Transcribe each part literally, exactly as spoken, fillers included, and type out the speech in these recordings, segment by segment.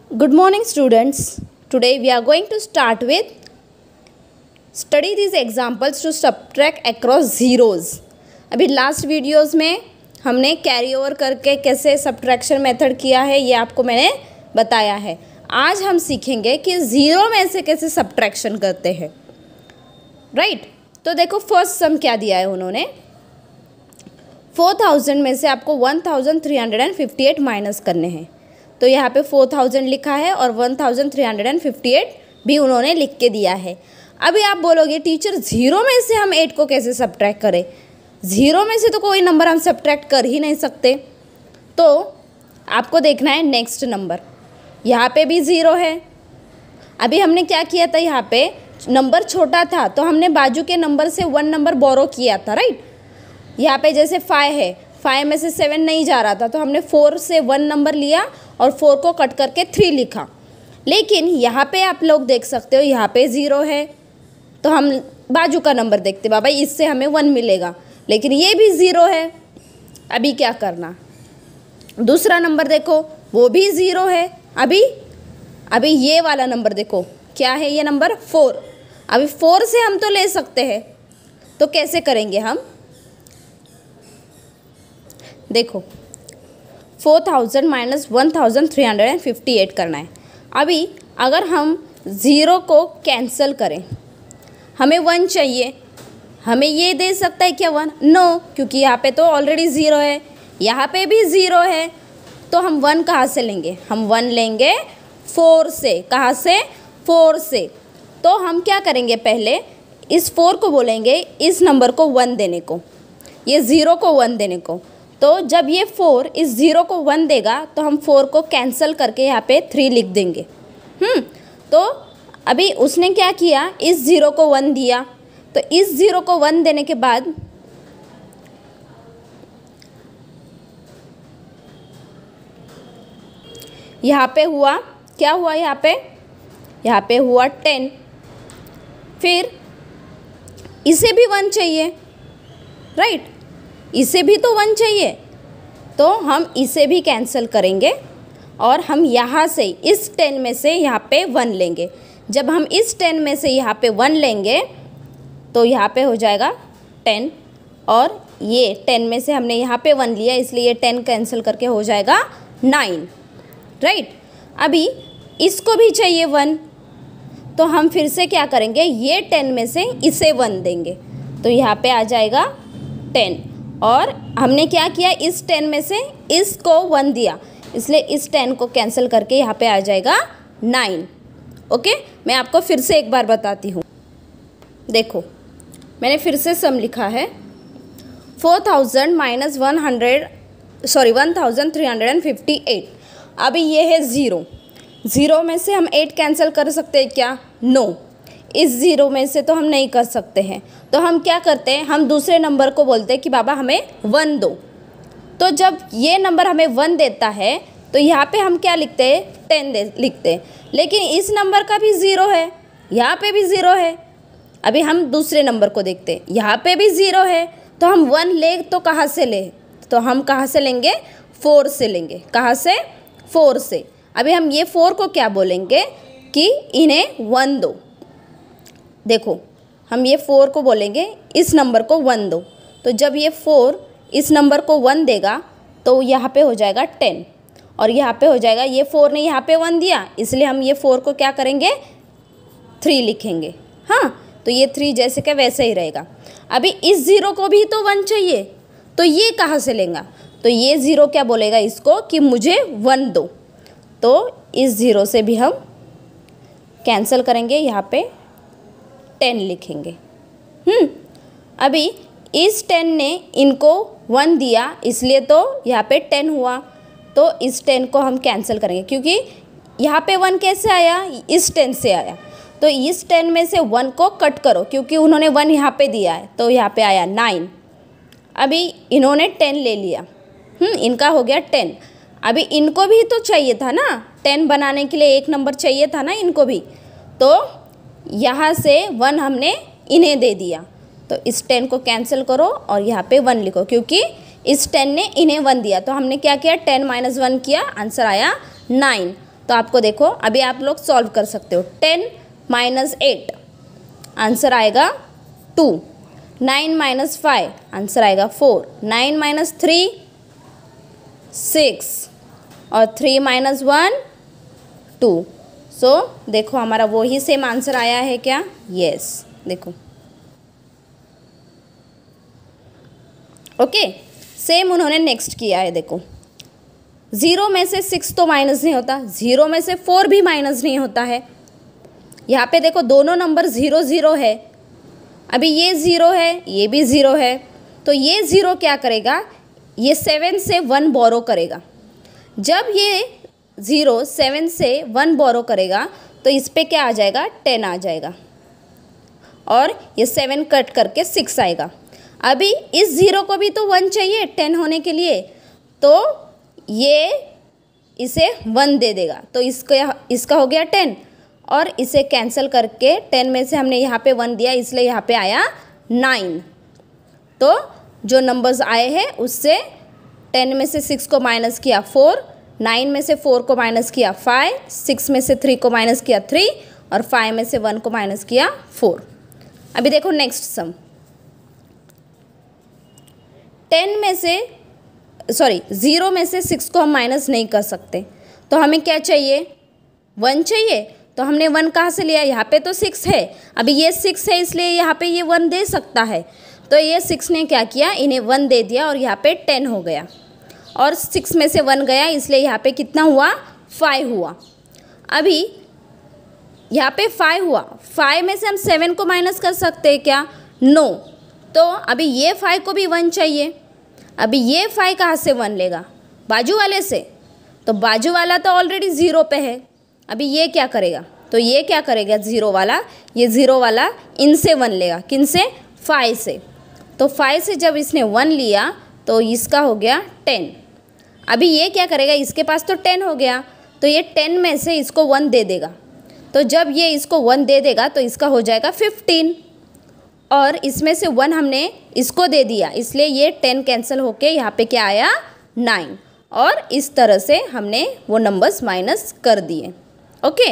Good morning students. Today we are going to start with study these examples to subtract across zeros. अभी last videos में हमने carry over करके कैसे subtraction method किया है ये आपको मैंने बताया है। आज हम सीखेंगे कि ज़ीरो में से कैसे सब्ट्रैक्शन करते हैं। Right right? तो देखो फर्स्ट सम क्या दिया है उन्होंने, फोर थाउजेंड में से आपको one thousand three hundred and fifty eight minus करने हैं। तो यहाँ पे फोर थाउजेंड लिखा है और one thousand three hundred and fifty eight भी उन्होंने लिख के दिया है। अभी आप बोलोगे टीचर ज़ीरो में से हम एट को कैसे सब्ट्रैक्ट करें? ज़ीरो में से तो कोई नंबर हम सब्ट्रैक्ट कर ही नहीं सकते। तो आपको देखना है नेक्स्ट नंबर, यहाँ पे भी ज़ीरो है। अभी हमने क्या किया था, यहाँ पे नंबर छोटा था तो हमने बाजू के नंबर से वन नंबर बोरो किया था। राइट, यहाँ पे जैसे फाइव है, फाइव में से सेवन नहीं जा रहा था तो हमने फोर से वन नंबर लिया और फोर को कट करके थ्री लिखा। लेकिन यहाँ पे आप लोग देख सकते हो यहाँ पे ज़ीरो है तो हम बाजू का नंबर देखते बाबा इससे हमें वन मिलेगा, लेकिन ये भी ज़ीरो है। अभी क्या करना, दूसरा नंबर देखो वो भी ज़ीरो है। अभी अभी ये वाला नंबर देखो क्या है, ये नंबर फोर। अभी फोर से हम तो ले सकते हैं, तो कैसे करेंगे हम? देखो four thousand minus one thousand three hundred and fifty eight करना है। अभी अगर हम ज़ीरो को कैंसिल करें, हमें वन चाहिए, हमें ये दे सकता है क्या वन? नो, क्योंकि यहाँ पे तो ऑलरेडी ज़ीरो है, यहाँ पे भी ज़ीरो है। तो हम वन कहाँ से लेंगे? हम वन लेंगे फोर से। कहाँ से? फोर से। तो हम क्या करेंगे, पहले इस फोर को बोलेंगे इस नंबर को वन देने को, ये ज़ीरो को वन देने को। तो जब ये फोर इस ज़ीरो को वन देगा तो हम फोर को कैंसिल करके यहाँ पे थ्री लिख देंगे। हम्म तो अभी उसने क्या किया, इस ज़ीरो को वन दिया, तो इस ज़ीरो को वन देने के बाद यहाँ पे हुआ क्या हुआ, यहाँ पे यहाँ पे हुआ टेन। फिर इसे भी वन चाहिए, राइट, इसे भी तो वन चाहिए, तो हम इसे भी कैंसिल करेंगे और हम यहाँ से इस टेन में से यहाँ पे वन लेंगे। जब हम इस टेन में से यहाँ पे वन लेंगे तो यहाँ पे हो जाएगा टेन, और ये टेन में से हमने यहाँ पे वन लिया इसलिए ये टेन कैंसिल करके हो जाएगा नाइन। राइट, अभी इसको भी चाहिए वन, तो हम फिर से क्या करेंगे, ये टेन में से इसे वन देंगे तो यहाँ पे आ जाएगा टेन। और हमने क्या किया, इस टेन में से इसको वन दिया इसलिए इस टेन को कैंसिल करके यहाँ पे आ जाएगा नाइन। ओके, मैं आपको फिर से एक बार बताती हूँ। देखो मैंने फिर से सम लिखा है, four thousand minus one hundred sorry one thousand three hundred and fifty eight. अभी ये है ज़ीरो, ज़ीरो में से हम एट कैंसिल कर सकते हैं क्या? नो, इस ज़ीरो में से तो हम नहीं कर सकते हैं। तो हम क्या करते हैं, हम दूसरे नंबर को बोलते हैं कि बाबा हमें वन दो। तो जब ये नंबर हमें वन देता है तो यहाँ पे हम क्या लिखते हैं, टेन दे लिखते हैं। लेकिन इस नंबर का भी ज़ीरो है, यहाँ पे भी ज़ीरो है। अभी हम दूसरे नंबर को देखते हैं, यहाँ पे भी ज़ीरो है, तो हम वन ले तो कहाँ से ले? तो हम कहाँ से लेंगे? फोर से लेंगे। कहाँ से? फोर से। अभी हम ये फोर को क्या बोलेंगे कि इन्हें वन दो। देखो हम ये फोर को बोलेंगे इस नंबर को वन दो, तो जब ये फोर इस नंबर को वन देगा तो यहाँ पे हो जाएगा टेन, और यहाँ पे हो जाएगा, ये फोर ने यहाँ पे वन दिया इसलिए हम ये फोर को क्या करेंगे, थ्री लिखेंगे। हाँ, तो ये थ्री जैसे कि वैसे ही रहेगा। अभी इस ज़ीरो को भी तो वन चाहिए, तो ये कहाँ से लेगा? तो ये ज़ीरो क्या बोलेगा इसको कि मुझे वन दो, तो इस ज़ीरो से भी हम कैंसिल करेंगे, यहाँ पे टेन लिखेंगे। हम्म अभी इस टेन ने इनको वन दिया इसलिए तो यहाँ पे टेन हुआ, तो इस टेन को हम कैंसिल करेंगे क्योंकि यहाँ पे वन कैसे आया, इस टेन से आया। तो इस टेन में से वन को कट करो क्योंकि उन्होंने वन यहाँ पे दिया है, तो यहाँ पे आया नाइन। अभी इन्होंने टेन ले लिया, हम्म इनका हो गया टेन। अभी इनको भी तो चाहिए था ना, टेन बनाने के लिए एक नंबर चाहिए था ना इनको भी, तो यहाँ से वन हमने इन्हें दे दिया। तो इस टेन को कैंसिल करो और यहाँ पे वन लिखो क्योंकि इस टेन ने इन्हें वन दिया। तो हमने क्या किया, टेन माइनस वन किया, आंसर आया नाइन। तो आपको देखो अभी आप लोग सॉल्व कर सकते हो। टेन माइनस एट आंसर आएगा two. Nine minus five answer आएगा four. Nine minus three six और three minus one two. So देखो हमारा वो ही सेम आंसर आया है क्या? यस yes, देखो ओके okay, सेम उन्होंने नेक्स्ट किया है। देखो ज़ीरो में से सिक्स तो माइनस नहीं होता, ज़ीरो में से फोर भी माइनस नहीं होता है। यहाँ पे देखो दोनों नंबर ज़ीरो ज़ीरो है, अभी ये ज़ीरो है ये भी ज़ीरो है, तो ये ज़ीरो क्या करेगा, ये सेवन से वन बोरो करेगा। जब ये ज़ीरो सेवन से वन बोरो करेगा तो इस पे क्या आ जाएगा, टेन आ जाएगा, और ये सेवन कट करके सिक्स आएगा। अभी इस ज़ीरो को भी तो वन चाहिए टेन होने के लिए, तो ये इसे वन दे देगा, तो इसका इसका हो गया टेन, और इसे कैंसिल करके टेन में से हमने यहाँ पे वन दिया इसलिए यहाँ पे आया नाइन। तो जो नंबर्स आए हैं उससे टेन में से सिक्स को माइनस किया फोर, नाइन में से फोर को माइनस किया फाइव, सिक्स में से थ्री को माइनस किया थ्री, और फाइव में से वन को माइनस किया फोर। अभी देखो नेक्स्ट सम। टेन में से सॉरी ज़ीरो में से सिक्स को हम माइनस नहीं कर सकते, तो हमें क्या चाहिए, वन चाहिए। तो हमने वन कहाँ से लिया, यहाँ पे तो सिक्स है, अभी ये सिक्स है इसलिए यहाँ पे ये वन दे सकता है, तो ये सिक्स ने क्या किया, इन्हें वन दे दिया और यहाँ पे टेन हो गया, और सिक्स में से वन गया इसलिए यहाँ पे कितना हुआ, फाइव हुआ। अभी यहाँ पे फाइव हुआ, फाइव में से हम सेवन को माइनस कर सकते हैं क्या, नो। तो अभी ये फाइव को भी वन चाहिए, अभी ये फाइव कहाँ से वन लेगा, बाजू वाले से, तो बाजू वाला तो ऑलरेडी ज़ीरो पे है। अभी ये क्या करेगा, तो ये क्या करेगा ज़ीरो वाला, ये ज़ीरो वाला इनसे वन लेगा, किन से, फाइव से। तो फाइव से जब इसने वन लिया तो इसका हो गया टेन। अभी ये क्या करेगा, इसके पास तो टेन हो गया, तो ये टेन में से इसको वन दे देगा, तो जब ये इसको वन दे देगा तो इसका हो जाएगा फिफ्टीन, और इसमें से वन हमने इसको दे दिया इसलिए ये टेन कैंसिल होके यहाँ पे क्या आया, नाइन, और इस तरह से हमने वो नंबर्स माइनस कर दिए। ओके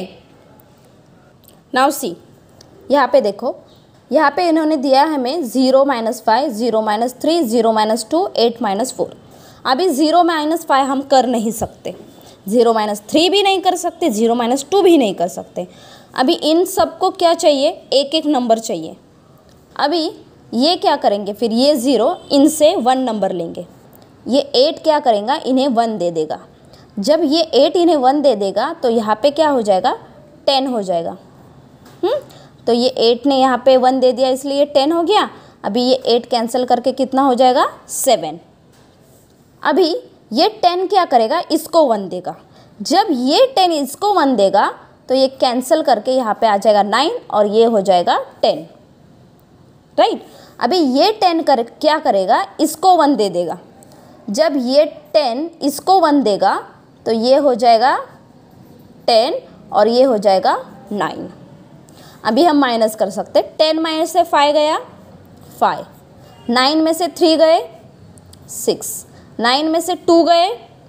नाउ सी, यहाँ पे देखो, यहाँ पे इन्होंने दिया हमें zero minus five, zero minus three, zero minus two, eight minus four. अभी ज़ीरो माइनस फाइव हम कर नहीं सकते, ज़ीरो माइनस थ्री भी नहीं कर सकते, ज़ीरो माइनस टू भी नहीं कर सकते। अभी इन सबको क्या चाहिए, एक एक नंबर चाहिए। अभी ये क्या करेंगे, फिर ये ज़ीरो इनसे वन नंबर लेंगे, ये एट क्या करेगा, इन्हें वन दे देगा। जब ये एट इन्हें वन दे देगा तो यहाँ पे क्या हो जाएगा, टेन हो जाएगा। हम्म तो ये एट ने यहाँ पे वन दे दिया इसलिए ये टेन हो गया। अभी ये एट कैंसिल करके कितना हो जाएगा, सेवन। अभी ये टेन क्या करेगा, इसको वन देगा। जब ये टेन इसको वन देगा तो ये कैंसिल करके यहाँ पे आ जाएगा नाइन, और ये हो जाएगा टेन, राइट right? अभी ये टेन कर क्या करेगा, इसको वन दे देगा। जब ये टेन इसको वन देगा तो ये हो जाएगा टेन, और ये हो जाएगा नाइन। अभी हम माइनस कर सकते, टेन माइनस से फाइव गया फाइव, नाइन में से थ्री गए सिक्स, नाइन में से टू गए,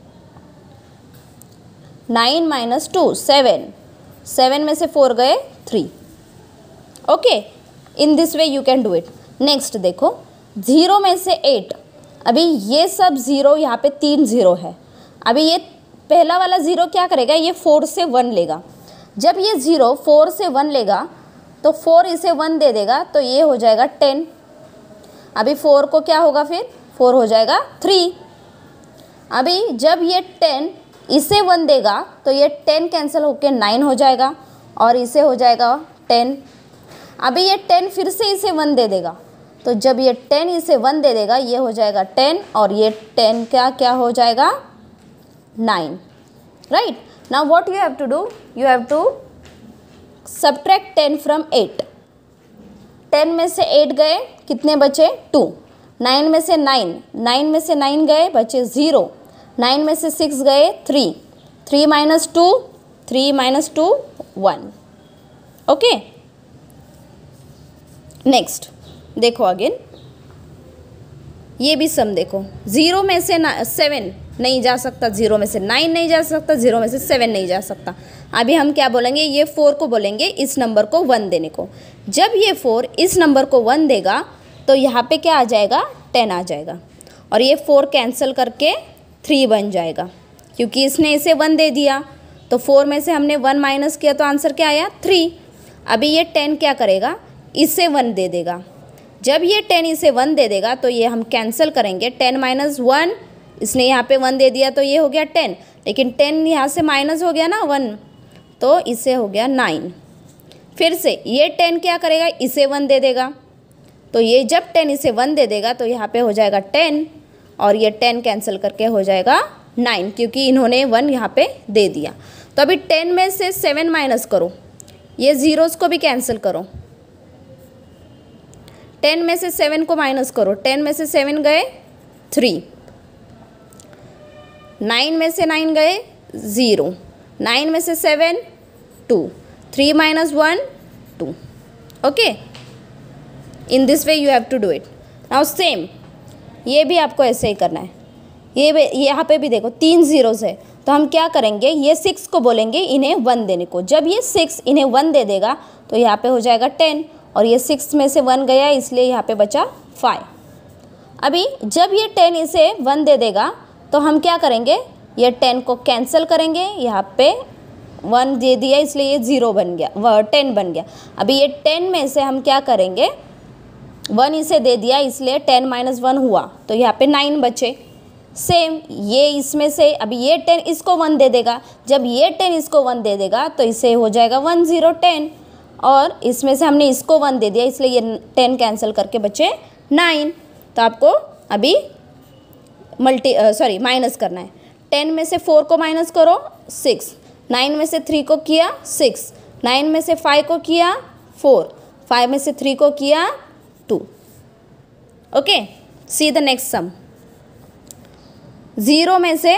nine minus two seven, seven में से फोर गए three. Okay, in this way you can do it. Next देखो, ज़ीरो में से एट, अभी ये सब ज़ीरो, यहाँ पे तीन ज़ीरो है। अभी ये पहला वाला ज़ीरो क्या करेगा, ये फोर से वन लेगा। जब ये ज़ीरो फोर से वन लेगा तो फोर इसे वन दे देगा, तो ये हो जाएगा टेन। अभी फोर को क्या होगा, फिर फोर हो जाएगा थ्री। अभी जब ये टेन इसे वन देगा तो ये टेन कैंसिल होकर नाइन हो जाएगा, और इसे हो जाएगा टेन। अभी ये टेन फिर से इसे वन दे देगा, तो जब ये टेन इसे वन दे देगा ये हो जाएगा टेन, और ये टेन क्या क्या हो जाएगा, nine, right. Now what you have to do, you have to subtract ten from eight. Ten में से एट गए, कितने बचे, टू। नाइन में से नाइन, नाइन में से नाइन गए, बचे ज़ीरो। नाइन में से सिक्स गए, three. Three minus two, three minus two, one. Okay, next देखो अगेन, ये भी सम देखो, ज़ीरो में से सेवन, नहीं जा सकता, ज़ीरो में से नाइन नहीं जा सकता, ज़ीरो में से सेवन नहीं जा सकता। अभी हम क्या बोलेंगे, ये फोर को बोलेंगे इस नंबर को वन देने को। जब ये फोर इस नंबर को वन देगा तो यहाँ पे क्या आ जाएगा, टेन आ जाएगा, और ये फोर कैंसिल करके थ्री बन जाएगा, क्योंकि इसने इसे वन दे दिया। तो फोर में से हमने वन माइनस किया तो आंसर क्या आया, थ्री। अभी ये टेन क्या करेगा, इसे वन दे देगा। जब ये टेन इसे वन दे देगा तो ये हम कैंसिल करेंगे, टेन माइनस वन, इसने यहाँ पे वन दे दिया तो ये हो गया टेन, लेकिन टेन यहाँ से माइनस हो गया ना वन, तो इसे हो गया नाइन। फिर से ये टेन क्या करेगा, इसे वन दे देगा, तो ये जब टेन इसे वन दे देगा तो यहाँ पे हो जाएगा टेन, और ये टेन कैंसिल करके हो जाएगा नाइन, क्योंकि इन्होंने वन यहाँ पे दे दिया। तो अभी टेन में से सेवन माइनस करो, ये ज़ीरोज़ को भी कैंसिल करो, टेन में से सेवन को माइनस करो, टेन में से सेवन गए थ्री, नाइन में से नाइन गए ज़ीरो, नाइन में से seven two, three minus one two. Okay, in this way you have to do it. Now same ये भी आपको ऐसे ही करना है। ये यहाँ पे भी देखो तीन ज़ीरोज़ है, तो हम क्या करेंगे, ये सिक्स को बोलेंगे इन्हें वन देने को। जब ये सिक्स इन्हें वन दे देगा तो यहाँ पे हो जाएगा टेन, और ये सिक्स में से वन गया इसलिए यहाँ पे बचा फाइव। अभी जब ये टेन इसे वन दे देगा तो हम क्या करेंगे, ये टेन को कैंसिल करेंगे, यहाँ पे वन दे दिया इसलिए ये ज़ीरो बन गया, वह टेन बन गया। अभी ये टेन में से हम क्या करेंगे, वन इसे दे दिया इसलिए टेन माइनस वन हुआ, तो यहाँ पे नाइन बचे। सेम ये इसमें से अभी ये टेन इसको वन दे देगा, जब ये टेन इसको वन दे देगा तो इसे हो जाएगा वन ज़ीरो टेन, और इसमें से हमने इसको वन दे दिया इसलिए ये टेन कैंसिल करके बचे नाइन। तो आपको अभी मल्टी सॉरी माइनस करना है। टेन में से फोर को माइनस करो सिक्स, नाइन में से थ्री को किया सिक्स, नाइन में से फाइव को किया फोर, फाइव में से थ्री को किया two. Okay, see the next sum. Zero में से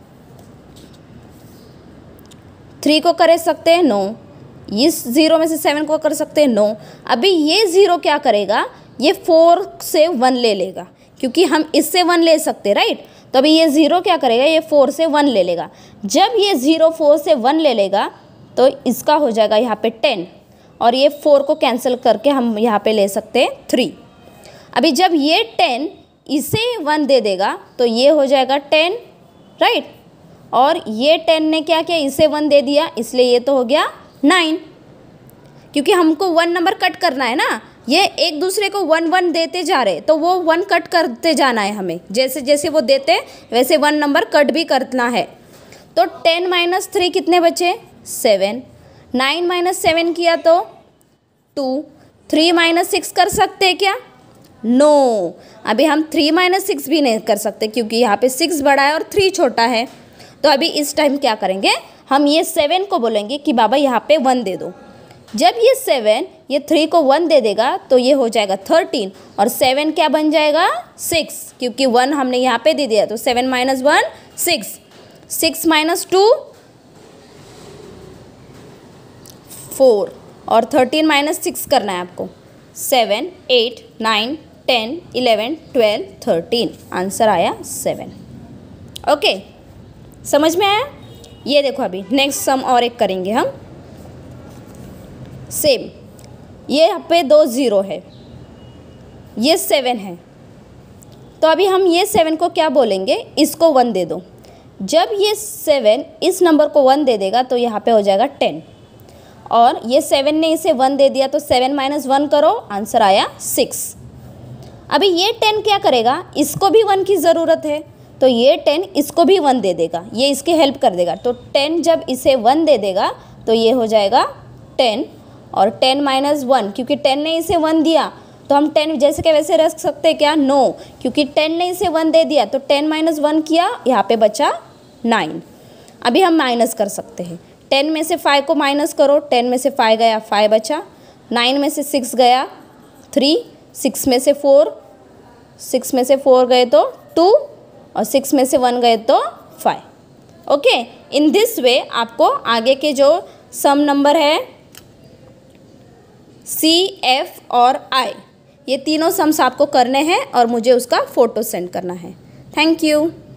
थ्री को कर सकते हैं, नो। इस ज़ीरो में से सेवन को कर सकते हैं, नो। अभी ये ज़ीरो क्या करेगा, ये फोर से वन ले लेगा, क्योंकि हम इससे वन ले सकते, राइट। तो अभी ये ज़ीरो क्या करेगा, ये फोर से वन ले लेगा। जब ये ज़ीरो फोर से वन ले लेगा तो इसका हो जाएगा यहाँ पे टेन, और ये फोर को कैंसिल करके हम यहाँ पे ले सकते हैं थ्री। अभी जब ये टेन इसे वन दे देगा तो ये हो जाएगा टेन, राइट। और ये टेन ने क्या किया, इसे वन दे दिया इसलिए ये तो हो गया नाइन, क्योंकि हमको वन नंबर कट करना है ना। ये एक दूसरे को वन वन देते जा रहे, तो वो वन कट करते जाना है हमें, जैसे जैसे वो देते वैसे वन नंबर कट भी करना है। तो टेन माइनस थ्री कितने बचे, सेवन। नाइन माइनस सेवन किया तो टू। थ्री माइनस सिक्स कर सकते हैं क्या, नो। अभी हम थ्री माइनस सिक्स भी नहीं कर सकते, क्योंकि यहाँ पे सिक्स बड़ा है और थ्री छोटा है। तो अभी इस टाइम क्या करेंगे, हम ये सेवन को बोलेंगे कि बाबा यहाँ पे वन दे दो। जब ये सेवन ये थ्री को वन दे देगा तो ये हो जाएगा थर्टीन, और सेवन क्या बन जाएगा, सिक्स, क्योंकि वन हमने यहाँ पे दे दिया। तो seven minus one six, six minus two four, और थर्टीन माइनस सिक्स करना है आपको। Seven, eight, nine, ten, eleven, twelve, thirteen, answer आया सेवन। ओके, समझ में आया। ये देखो अभी नेक्स्ट सम और एक करेंगे हम। सेम, ये यहाँ पे दो ज़ीरो है, ये सेवन है, तो अभी हम ये सेवन को क्या बोलेंगे, इसको वन दे दो। जब ये सेवन इस नंबर को वन दे देगा तो यहाँ पे हो जाएगा टेन, और ये सेवन ने इसे वन दे दिया तो सेवन माइनस वन करो, आंसर आया सिक्स। अभी ये टेन क्या करेगा, इसको भी वन की ज़रूरत है, तो ये टेन इसको भी वन दे देगा, ये इसकी हेल्प कर देगा। तो टेन जब इसे वन दे देगा तो ये हो जाएगा टेन, और टेन माइनस वन, क्योंकि टेन ने इसे वन दिया तो हम टेन जैसे के वैसे रख सकते हैं क्या, नो, क्योंकि टेन ने इसे वन दे दिया तो टेन माइनस वन किया, यहाँ पे बचा नाइन। अभी हम माइनस कर सकते हैं, टेन में से फाइव को माइनस करो, टेन में से फाइव गया फाइव बचा, नाइन में से सिक्स गया थ्री, सिक्स में से फोर, सिक्स में से फोर गए तो टू, और सिक्स में से वन गए तो five. Okay, in this way आपको आगे के जो सम नंबर है सी, एफ और आई, ये तीनों सम्स आपको करने हैं और मुझे उसका फ़ोटो सेंड करना है। Thank you.